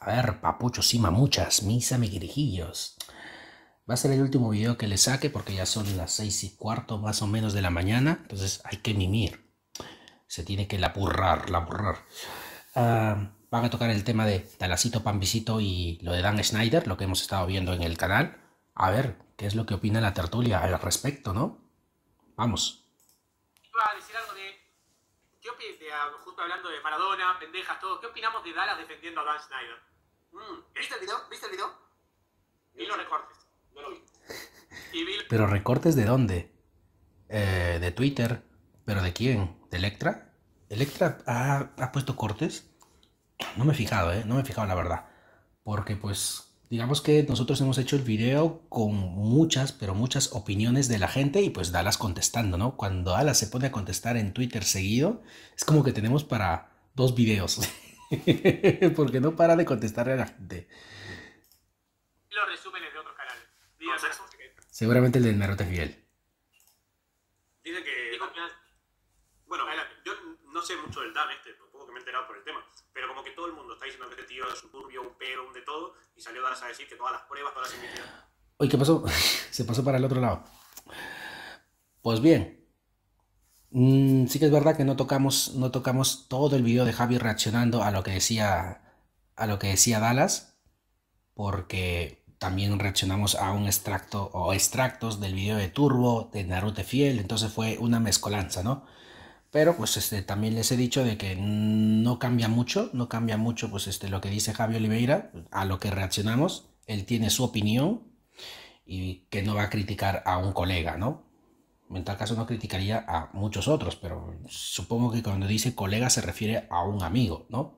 A ver, papucho, sí, mamuchas, mis amiguirijillos. Va a ser el último video que le saque porque ya son las 6:15 más o menos de la mañana. Entonces hay que mimir. Se tiene que lapurrar. Van a tocar el tema de Dallasito Pambisito y lo de Dan Schneider, lo que hemos estado viendo en el canal. A ver, ¿qué es lo que opina la tertulia al respecto, no? Vamos. Iba a decir algo de... justo hablando de Maradona, pendejas, todo. ¿Qué opinamos de Dallas defendiendo a Dan Schneider? ¿Viste el video? ¿Viste el video? Vi los recortes. No lo vi. ¿Pero recortes de dónde? De Twitter. ¿Pero de quién? ¿De Electra? ¿Electra ha puesto cortes? No me he fijado, no me he fijado la verdad. Porque pues, digamos que nosotros hemos hecho el video con muchas, pero muchas opiniones de la gente y pues Dallas contestando, ¿no? Cuando Dallas se pone a contestar en Twitter seguido, es como que tenemos para 2 videos. Porque no para de contestarle a la gente. Los resúmenes de otros canales. Seguramente el del Naruto Fiel. Dicen que... Bueno, yo no sé mucho del DAM poco que me he enterado por el tema, pero como que todo el mundo está diciendo que este tío es un turbio, un pero, un de todo, y salió Dallas a decir que todas las pruebas, todas las investigaciones... Oye, ¿qué pasó? Se pasó para el otro lado. Pues bien, sí que es verdad que no tocamos todo el video de Javi reaccionando a lo que decía Dallas, porque también reaccionamos a un extracto o extractos del video de Turbo, de Naruto Fiel, entonces fue una mezcolanza, ¿no? Pero pues también les he dicho de que no cambia mucho pues lo que dice Javi Oliveira a lo que reaccionamos. Él tiene su opinión y que no va a criticar a un colega, ¿no? En tal caso no criticaría a muchos otros, pero supongo que cuando dice colega se refiere a un amigo, ¿no?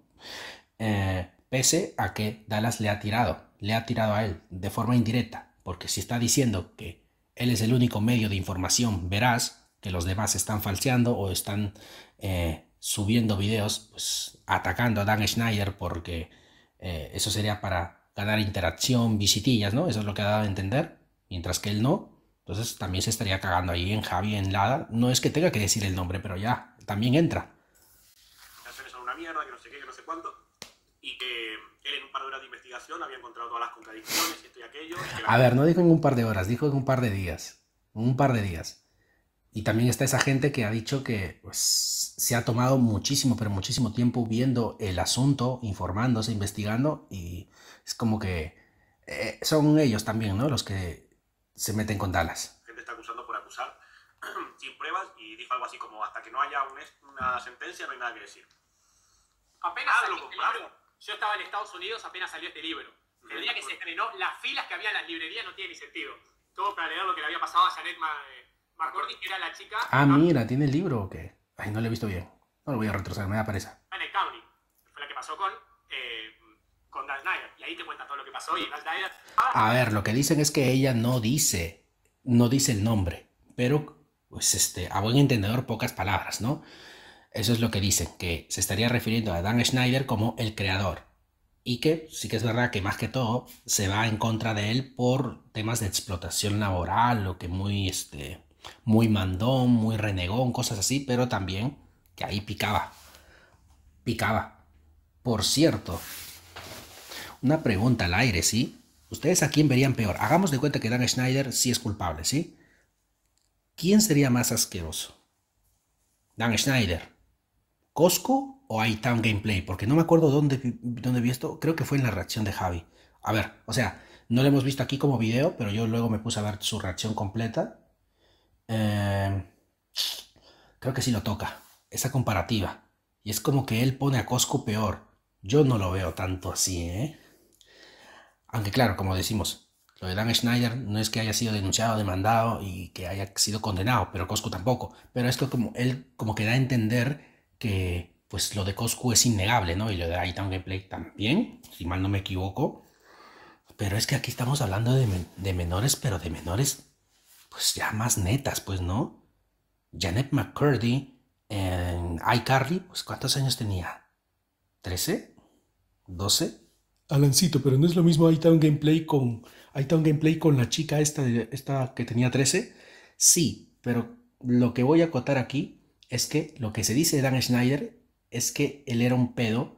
Pese a que Dallas le ha tirado a él de forma indirecta, porque si está diciendo que él es el único medio de información veraz, que los demás están falseando o están subiendo videos, pues atacando a Dan Schneider porque eso sería para ganar interacción, visitillas, ¿no? Eso es lo que ha dado a entender, mientras que él no. Entonces también se estaría cagando ahí en Javi, en Lada. No es que tenga que decir el nombre, pero ya, también entra. Las acciones son una mierda, que no sé qué, que no sé cuánto, y que él en un par de horas de investigación había encontrado todas las contradicciones y esto y aquello. A ver, no dijo en un par de horas, dijo en un par de días. Un par de días. Y también está esa gente que ha dicho que pues, se ha tomado muchísimo, pero muchísimo tiempo viendo el asunto, informándose, investigando, y es como que son ellos también, ¿no? Los que se meten con Dallas. La gente está acusando por acusar sin pruebas y dijo algo así como hasta que no haya una sentencia no hay nada que decir. Apenas salió este libro, yo estaba en Estados Unidos, apenas salió este libro. El día que se estrenó, las filas que había en las librerías no tienen ni sentido. Todo para leer lo que le había pasado a Janet McCordy, que era la chica... Ah, mira, ¿tiene el libro o qué? Ay, no lo he visto bien. No lo voy a retroceder, me da pereza. Janet County, fue la que pasó con Dan Schneider. Y ahí te cuenta todo lo que pasó y Dan Schneider... A ver, lo que dicen es que ella no dice el nombre, pero pues a buen entendedor pocas palabras, ¿no? Eso es lo que dicen, que se estaría refiriendo a Dan Schneider como el creador. Y que sí que es verdad que más que todo se va en contra de él por temas de explotación laboral, lo que muy mandón, muy renegón, cosas así, pero también que ahí picaba. Por cierto, una pregunta al aire, ¿sí? ¿Ustedes a quién verían peor? Hagamos de cuenta que Dan Schneider sí es culpable, ¿sí? ¿Quién sería más asqueroso? ¿Dan Schneider, Coscu o iTown Gameplay? Porque no me acuerdo dónde vi esto. Creo que fue en la reacción de Javi. A ver, o sea, no lo hemos visto aquí como video, pero yo luego me puse a ver su reacción completa. Creo que sí lo toca. Esa comparativa. Y es como que él pone a Coscu peor. Yo no lo veo tanto así, ¿eh? Aunque claro, como decimos, lo de Dan Schneider no es que haya sido denunciado, demandado y que haya sido condenado, pero Coscu tampoco. Pero es que como él como que da a entender que pues lo de Coscu es innegable, ¿no? Y lo de iTown Gameplay también, si mal no me equivoco. Pero es que aquí estamos hablando de menores, pero de menores pues ya más netas, pues, ¿no? Janet McCurdy en iCarly, pues ¿cuántos años tenía? ¿13? ¿12? Alancito, pero no es lo mismo iTown Gameplay con la chica esta que tenía 13. Sí, pero lo que voy a acotar aquí es que lo que se dice de Dan Schneider es que él era un pedo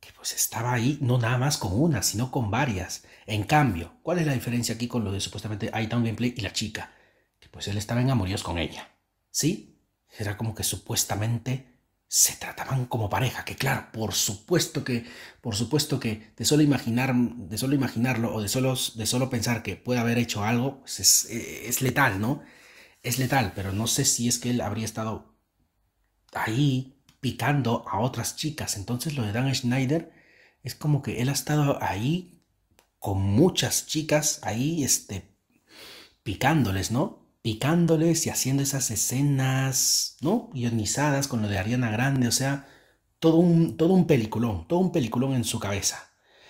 que pues estaba ahí no nada más con una, sino con varias. En cambio, ¿cuál es la diferencia aquí con lo de supuestamente iTown Gameplay y la chica? Que pues él estaba en amoríos con ella, ¿sí? Era como que supuestamente se trataban como pareja, que claro, por supuesto que de solo imaginarlo o de solo pensar que puede haber hecho algo, pues es letal, ¿no? Es letal, pero no sé si es que él habría estado ahí picando a otras chicas. Entonces lo de Dan Schneider es como que él ha estado ahí con muchas chicas ahí, picándoles, ¿no? Picándoles y haciendo esas escenas, ¿no? Ionizadas con lo de Ariana Grande, o sea, todo un peliculón en su cabeza.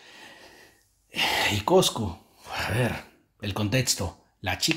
Y Coscu, a ver, el contexto,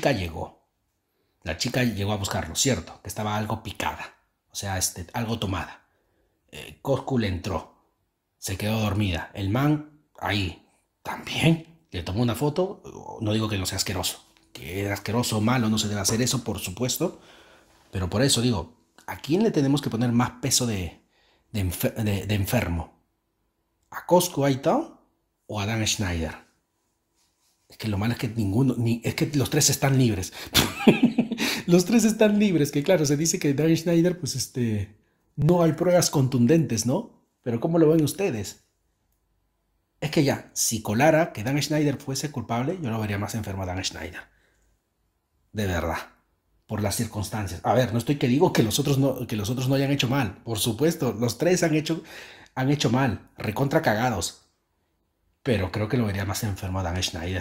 la chica llegó a buscarlo, cierto, que estaba algo picada, o sea, algo tomada. Coscu le entró, se quedó dormida, el man ahí también le tomó una foto. No digo que no sea asqueroso, que era asqueroso o malo, no se debe hacer eso, por supuesto, pero por eso digo, ¿a quién le tenemos que poner más peso de enfermo? ¿A Coscu Aitao o a Dan Schneider? Es que lo malo es que es que los tres están libres. Los tres están libres, que claro, se dice que Dan Schneider, pues no hay pruebas contundentes, ¿no? Pero ¿cómo lo ven ustedes? Es que ya, si colara que Dan Schneider fuese culpable, yo lo vería más enfermo a Dan Schneider. De verdad. Por las circunstancias. A ver, no estoy que digo que los otros no hayan hecho mal. Por supuesto, los tres han hecho mal. Recontra cagados. Pero creo que lo vería más enfermo a Dan Schneider.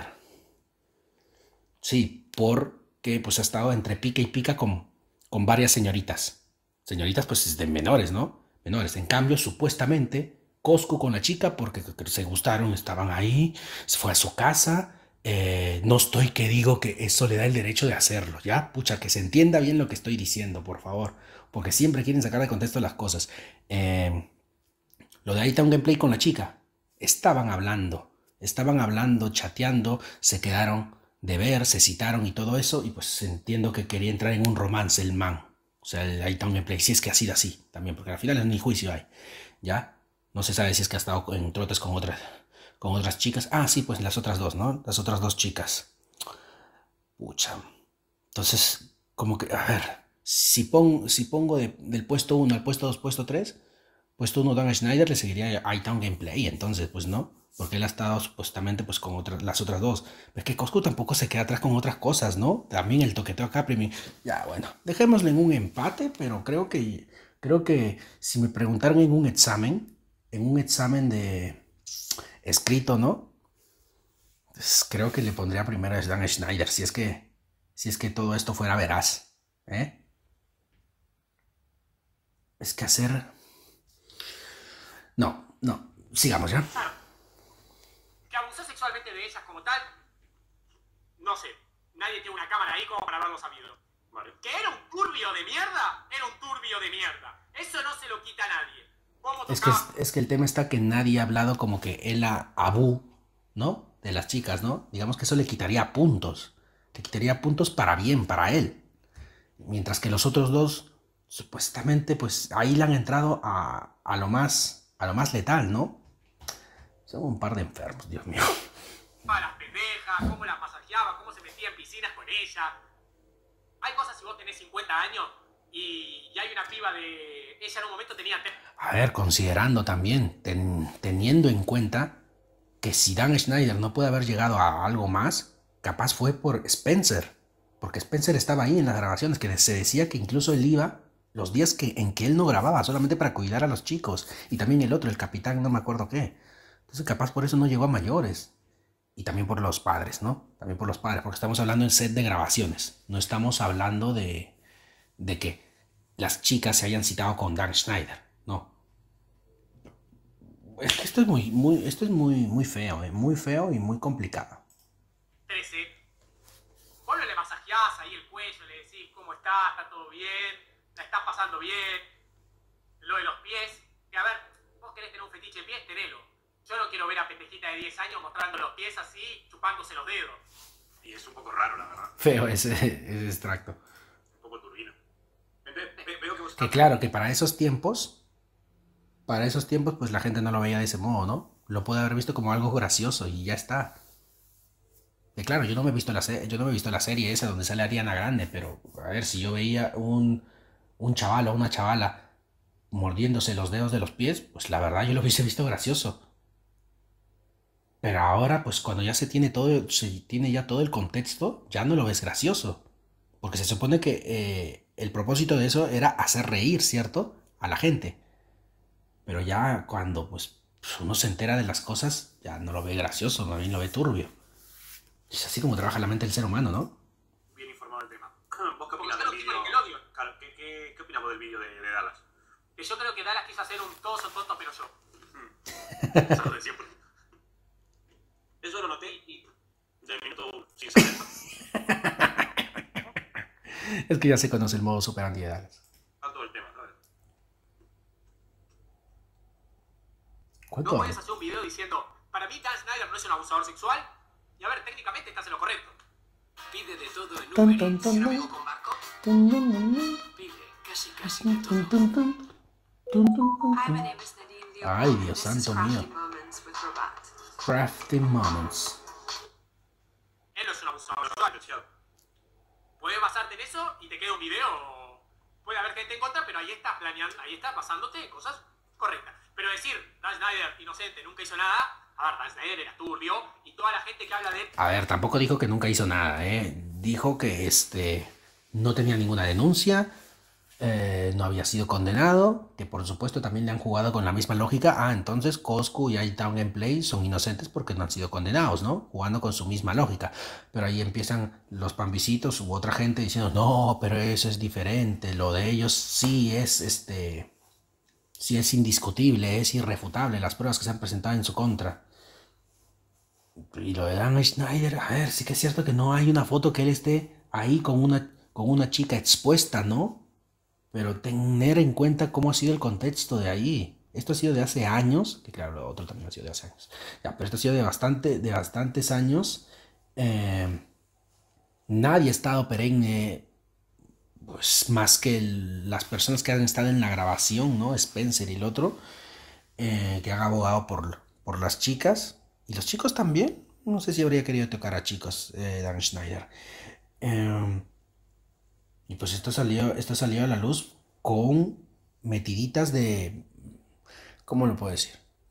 Sí, porque pues ha estado entre pica y pica con varias señoritas. Señoritas pues de menores, ¿no? Menores. En cambio, supuestamente, Coscu con la chica, porque se gustaron, estaban ahí, se fue a su casa. No estoy que digo que eso le da el derecho de hacerlo, ¿ya? Pucha, que se entienda bien lo que estoy diciendo, por favor. Porque siempre quieren sacar de contexto las cosas. Lo de ahí está un gameplay con la chica. Estaban hablando, chateando, se quedaron de ver, se citaron y todo eso, y pues entiendo que quería entrar en un romance el man. O sea, el Iton Gameplay, si es que ha sido así también, porque al final ni juicio hay, ¿ya? No se sabe si es que ha estado en trotes con otras chicas. Ah, sí, pues las otras dos, ¿no? Las otras dos chicas. Pucha. Entonces, como que, a ver, si pongo del puesto 1 al puesto 2, puesto 3, puesto 1 Dan Schneider le seguiría a iTown Gameplay, entonces, pues no, porque él ha estado supuestamente pues con las otras dos. Pero es que Coscu tampoco se queda atrás con otras cosas, ¿no? También el toqueteo acá, ya, bueno, dejémosle en un empate, pero creo que si me preguntaran en un examen de escrito, ¿no? Pues creo que le pondría primero a Dan Schneider, si es que todo esto fuera veraz, ¿eh? Es que hacer... No, sigamos ya. Claro. Que abusó sexualmente de ellas como tal, no sé. Nadie tiene una cámara ahí como para haberlo sabido. Vale. ¿Que era un turbio de mierda? Era un turbio de mierda. Eso no se lo quita a nadie. Es que el tema está que nadie ha hablado como que él a Abu, ¿no? De las chicas, ¿no? Digamos que eso le quitaría puntos. Le quitaría puntos para bien, para él. Mientras que los otros dos, supuestamente, pues ahí le han entrado a lo más letal, ¿no? Son un par de enfermos, Dios mío. A las pendejas, cómo las masajeaba, cómo se metía en piscinas con ella. Hay cosas si vos tenés 50 años y hay una piba de... Ella en un momento tenía... A ver, considerando también, teniendo en cuenta que si Dan Schneider no puede haber llegado a algo más, capaz fue por Spencer. Porque Spencer estaba ahí en las grabaciones, que se decía que incluso él iba los días en que él no grababa, solamente para cuidar a los chicos. Y también el otro, el capitán, no me acuerdo qué. Entonces capaz por eso no llegó a mayores. Y también por los padres, ¿no? También por los padres, porque estamos hablando en set de grabaciones. No estamos hablando de que las chicas se hayan citado con Dan Schneider, no. Es que esto es muy feo, muy feo y muy complicado. 13. Vos no le masajeás ahí el cuello, le decís cómo está todo bien, la estás pasando bien. Lo de los pies, que a ver, vos querés tener un fetiche de pies, tenelo. Yo no quiero ver a pendejita de 10 años mostrando los pies así, chupándose los dedos. Y es un poco raro, la verdad. Feo ese extracto. Un poco turbino. Veo que vos Que claro, que para esos tiempos para esos tiempos, pues la gente no lo veía de ese modo, ¿no? Lo puede haber visto como algo gracioso y ya está. Y claro, yo no me he visto yo no me he visto la serie esa donde sale Ariana Grande, pero a ver, si yo veía un chaval o una chavala mordiéndose los dedos de los pies, pues la verdad yo lo hubiese visto gracioso. Pero ahora, pues cuando ya se tiene ya todo el contexto, ya no lo ves gracioso. Porque se supone que el propósito de eso era hacer reír, ¿cierto? A la gente. Pero ya cuando pues uno se entera de las cosas, ya no lo ve gracioso, más bien lo ve turbio. Es así como trabaja la mente del ser humano, ¿no? Bien informado del tema. ¿Vos qué opinás del vídeo? Nickelodeon. Claro, ¿qué opinás vos del vídeo de Dallas? Que yo creo que Dallas quiso hacer un todos son tontos pero yo. Eso lo de siempre. Eso lo noté y del minuto 1, sin saberlo. Es que ya se conoce el modo superandi de Dallas. Tanto del tema, claro. ¿Cuánto? No puedes hacer un video diciendo, para mí Dan Snyder no es un abusador sexual. Y a ver, técnicamente estás en lo correcto. Pide de todo en Uber Eats. ¿Si navego con barco? Pide casi de todo. Ay, Dios santo mío. Crafty Moments. Él no es un abusador sexual. Puedes basarte en eso y te queda un video. Puede haber gente en contra, pero ahí estás planeando, ahí estás basándote cosas correctas. Pero decir, Dan Snyder, inocente, nunca hizo nada. A ver, Dan Snyder era turbio y toda la gente que habla de él... A ver, tampoco dijo que nunca hizo nada, ¿eh? Dijo que no tenía ninguna denuncia, no había sido condenado, que por supuesto también le han jugado con la misma lógica. Ah, entonces Coscu y iTown Gameplay son inocentes porque no han sido condenados, ¿no? Jugando con su misma lógica. Pero ahí empiezan los pambisitos u otra gente diciendo, no, pero eso es diferente, lo de ellos sí es sí es indiscutible, es irrefutable las pruebas que se han presentado en su contra. Y lo de Dan Schneider, a ver, sí que es cierto que no hay una foto que él esté ahí con una chica expuesta, ¿no? Pero tener en cuenta cómo ha sido el contexto de ahí. Esto ha sido de hace años, que claro, lo otro también ha sido de hace años. Ya, pero esto ha sido de bastantes años. Nadie ha estado perenne, pues más que las personas que han estado en la grabación, ¿no? Spencer y el otro, que han abogado por las chicas. Y los chicos también. No sé si habría querido tocar a chicos, Dan Schneider. Y pues esto salió a la luz con metiditas de... ¿Cómo lo puedo decir?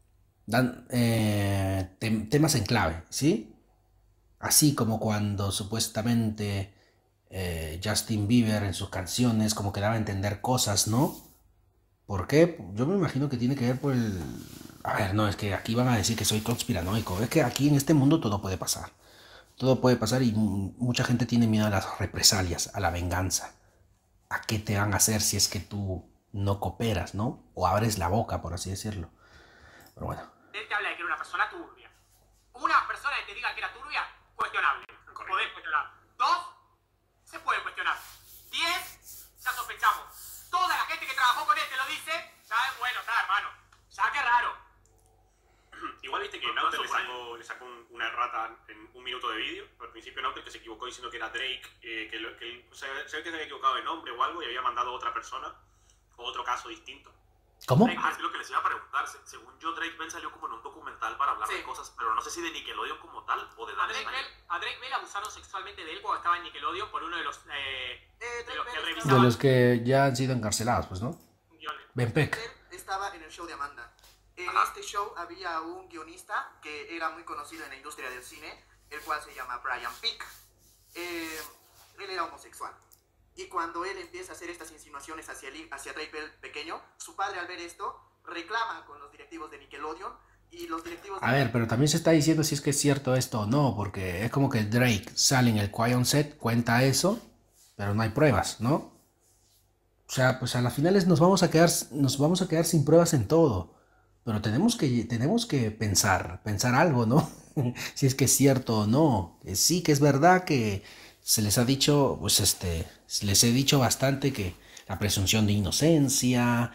Temas en clave, ¿sí? Así como cuando supuestamente Justin Bieber en sus canciones como que daba a entender cosas, ¿no? ¿Por qué? Yo me imagino que tiene que ver por el... A ver, no, es que aquí van a decir que soy conspiranoico. Es que aquí en este mundo todo puede pasar. Todo puede pasar y mucha gente tiene miedo a las represalias, a la venganza. ¿A qué te van a hacer si es que tú no cooperas, ¿no? O abres la boca, por así decirlo. Pero bueno. Él te habla de que era una persona turbia. Una persona que te diga que era turbia, cuestionable. Podés cuestionar. 2, se puede cuestionar. 10, ya sospechamos. Toda la gente que trabajó con él te lo dice, ya es bueno, está, hermano. Ya qué raro. Igual viste que Nauter le sacó una errata en un minuto de vídeo. Al principio Nauter que se equivocó diciendo que era Drake, se ve que se había equivocado de nombre o algo y había mandado a otra persona o otro caso distinto. ¿Cómo? Drake, es lo que les iba a preguntar. Según yo, Drake Bell salió como en un documental para hablar de cosas, pero no sé si de Nickelodeon como tal o de Dan Snyder. A Drake Bell abusaron sexualmente de él cuando estaba en Nickelodeon por uno de los que De revisaban los que ya han sido encarcelados, pues, ¿no? guiones. Ben Peck. Estaba en el show de Amanda. En este show había un guionista que era muy conocido en la industria del cine, el cual se llama Brian Peake. Él era homosexual. Y cuando él empieza a hacer estas insinuaciones hacia Drake Bell pequeño, su padre al ver esto reclama con los directivos de Nickelodeon y los directivos... A ver, pero también se está diciendo si es que es cierto esto o no, porque es como que Drake sale en el Quiet on Set, cuenta eso, pero no hay pruebas, ¿no? O sea, pues a las finales nos vamos a quedar sin pruebas en todo. Pero tenemos que pensar algo, ¿no? Si es que es cierto o no. Sí que es verdad que se les ha dicho, pues les he dicho bastante que la presunción de inocencia,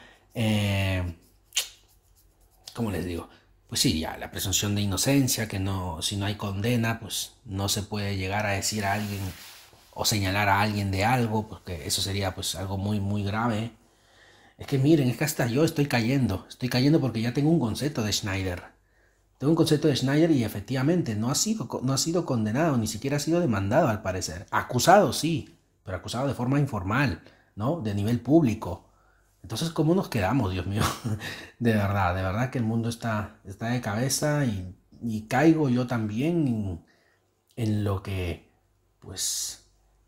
¿cómo les digo? Pues sí, ya, la presunción de inocencia, que no, si no hay condena, pues no se puede llegar a decir a alguien o señalar a alguien de algo, porque eso sería pues algo muy, muy grave. Es que miren, es que hasta yo estoy cayendo porque ya tengo un concepto de Schneider. Tengo un concepto de Schneider y efectivamente no ha sido condenado, ni siquiera ha sido demandado al parecer. Acusado sí, pero acusado de forma informal, ¿no? De nivel público. Entonces, ¿cómo nos quedamos, Dios mío? De verdad que el mundo está de cabeza y caigo yo también en lo que, pues,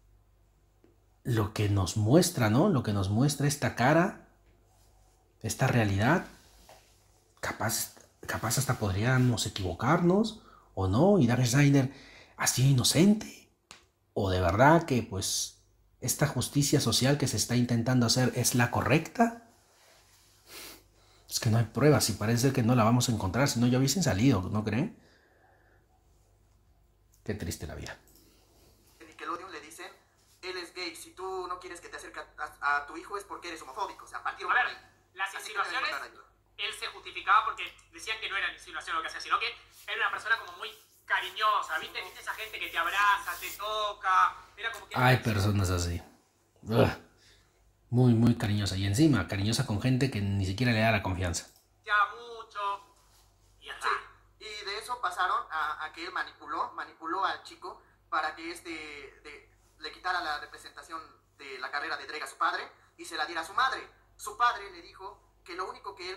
lo que nos muestra, ¿no? Lo que nos muestra esta cara, esta realidad. Capaz hasta podríamos equivocarnos o no, y Zack Snyder ha sido inocente, o de verdad que, pues, esta justicia social que se está intentando hacer es la correcta. Es que no hay pruebas y parece que no la vamos a encontrar, si no ya hubiesen salido, ¿no creen? Qué triste la vida. Nickelodeon le dicen, él es gay, si tú no quieres que te acerque a tu hijo es porque eres homofóbico, o sea, a partir de ahí. Las insinuaciones, él se justificaba porque decían que no era insinuación lo que hacía, sino que era una persona como muy cariñosa, ¿viste? Esa gente que te abraza, te toca, era como que... Hay personas así. Ugh. Muy, muy cariñosa. Y encima, cariñosa con gente que ni siquiera le da la confianza. Ya mucho. Y ya está. Sí, y de eso pasaron a que él manipuló al chico para que le quitara la representación de la carrera de Drake a su padre y se la diera a su madre. Su padre le dijo que lo único que él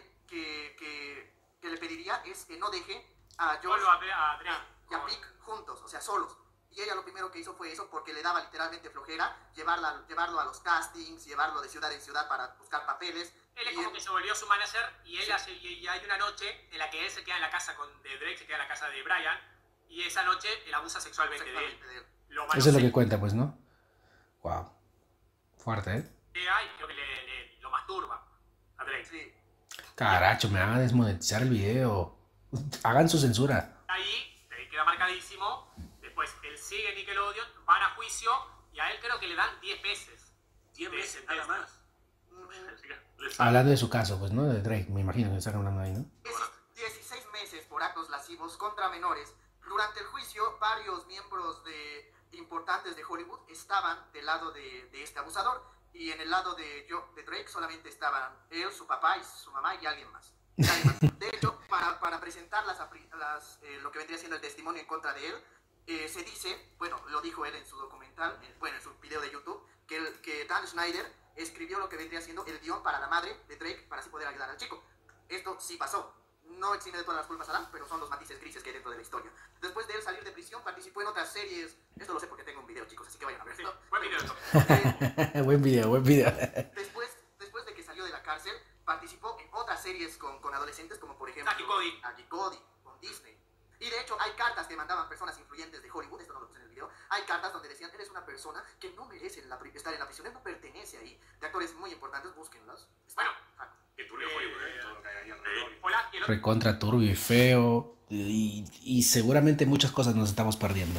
que le pediría es que no deje a Josh y a Pick juntos, o sea, solos. Y ella lo primero que hizo fue eso porque le daba literalmente flojera llevarlo a los castings, llevarlo de ciudad en ciudad para buscar papeles. Él es como que se volvió su manager y él y hay una noche en la que él se queda en la casa de Drake, se queda en la casa de Brian y esa noche él abusa sexualmente de él. Eso es lo que cuenta, pues, ¿no? Wow. Fuerte, ¿eh? Y creo que lo masturba a Drake. Sí. Caracho, me van a desmonetizar el video. Hagan su censura. Ahí queda marcadísimo. Después él sigue Nickelodeon, van a juicio y a él creo que le dan 10 meses. 10 meses, nada más. Hablando de su caso, pues, ¿no? De Drake, me imagino que están hablando ahí, ¿no? 16 meses por actos lascivos contra menores. Durante el juicio, varios miembros importantes de Hollywood estaban del lado de este abusador y en el lado de Drake solamente estaban él, su papá y su mamá y alguien más. De hecho, para presentar lo que vendría siendo el testimonio en contra de él, se dice, bueno, lo dijo él en su documental, en su video de YouTube, que Dan Schneider escribió lo que vendría siendo el guión para la madre de Drake para así poder ayudar al chico. Esto sí pasó. No exime de todas las culpas a Dan, pero son los matices grises que hay dentro de la historia. Después de él salir de prisión, participó en otras series. Esto lo sé porque tengo un video, chicos, así que vayan a verlo. Sí, buen video. Buen video. Después de que salió de la cárcel, participó en otras series con adolescentes, como por ejemplo... Jackie Cody, con Disney. Y de hecho, hay cartas que mandaban personas influyentes de Hollywood, esto no lo puse en el video, hay cartas donde decían, eres una persona que no merece estar en la prisión, él no pertenece ahí. De actores muy importantes, búsquenlos. Bueno, que turbio Hollywood, todo lo que hay ahí alrededor. Recontra turbio y feo. Y seguramente muchas cosas nos estamos perdiendo.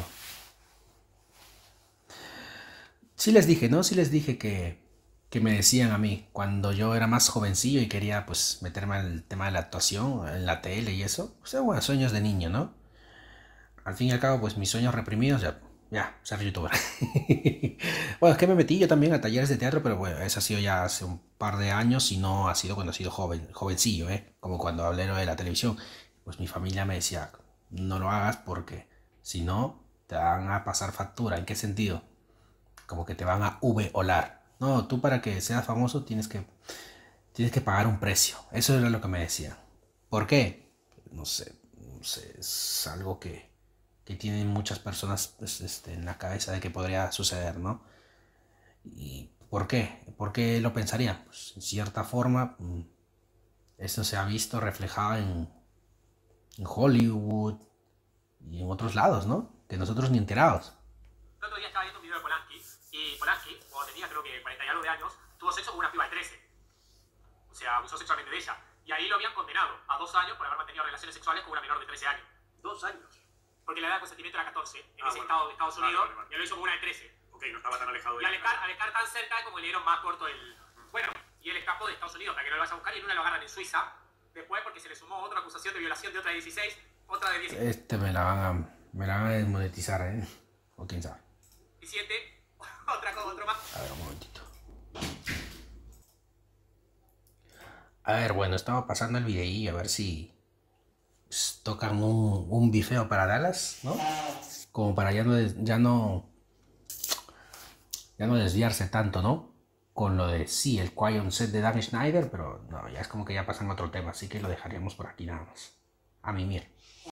Sí les dije, ¿no? Sí les dije que me decían a mí cuando yo era más jovencillo y quería, pues, meterme en el tema de la actuación en la tele y eso. O sea, bueno, sueños de niño, ¿no? Al fin y al cabo, pues mis sueños reprimidos, ya, ser youtuber. Bueno, es que me metí yo también a talleres de teatro, pero bueno, eso ha sido ya hace un par de años y no ha sido cuando he sido jovencillo, ¿eh? Como cuando hablé de la televisión. Pues mi familia me decía, no lo hagas porque si no, te van a pasar factura. ¿En qué sentido? Como que te van a olar. No, tú para que seas famoso tienes que pagar un precio. Eso era lo que me decían. ¿Por qué? No sé, es algo que tienen muchas personas, pues, en la cabeza de que podría suceder, ¿no? ¿Y por qué? ¿Por qué lo pensarían? Pues en cierta forma, esto se ha visto reflejado en Hollywood y en otros lados, ¿no? Que nosotros ni enterados. El otro día estaba viendo un video de Polanski y Polanski, cuando tenía creo que 40 y algo de años, tuvo sexo con una piba de 13. O sea, abusó sexualmente de ella. Y ahí lo habían condenado a 2 años por haber mantenido relaciones sexuales con una menor de 13 años. 2 años. Porque la edad de consentimiento era 14 en ese estado de Estados Unidos, y lo hizo con una de 13. Ok, no estaba tan alejado de Y al estar tan cerca, como le dieron más corto el... Bueno, y él escapó de Estados Unidos para que no lo vaya a buscar y en una lo agarran en Suiza. Después, porque se le sumó otra acusación de violación de otra de 16, otra de 17. Me la van a desmonetizar, ¿eh? O quién sabe. 17, otro más. A ver, un momentito. A ver, bueno, estaba pasando el videillo a ver si tocan un bifeo para Dallas, ¿no? Como para ya no desviarse tanto, ¿no? Con lo de sí, el Quiet Set de Dan Schneider, pero no, ya es como que ya pasan a otro tema, así que lo dejaríamos por aquí nada más. A mimir.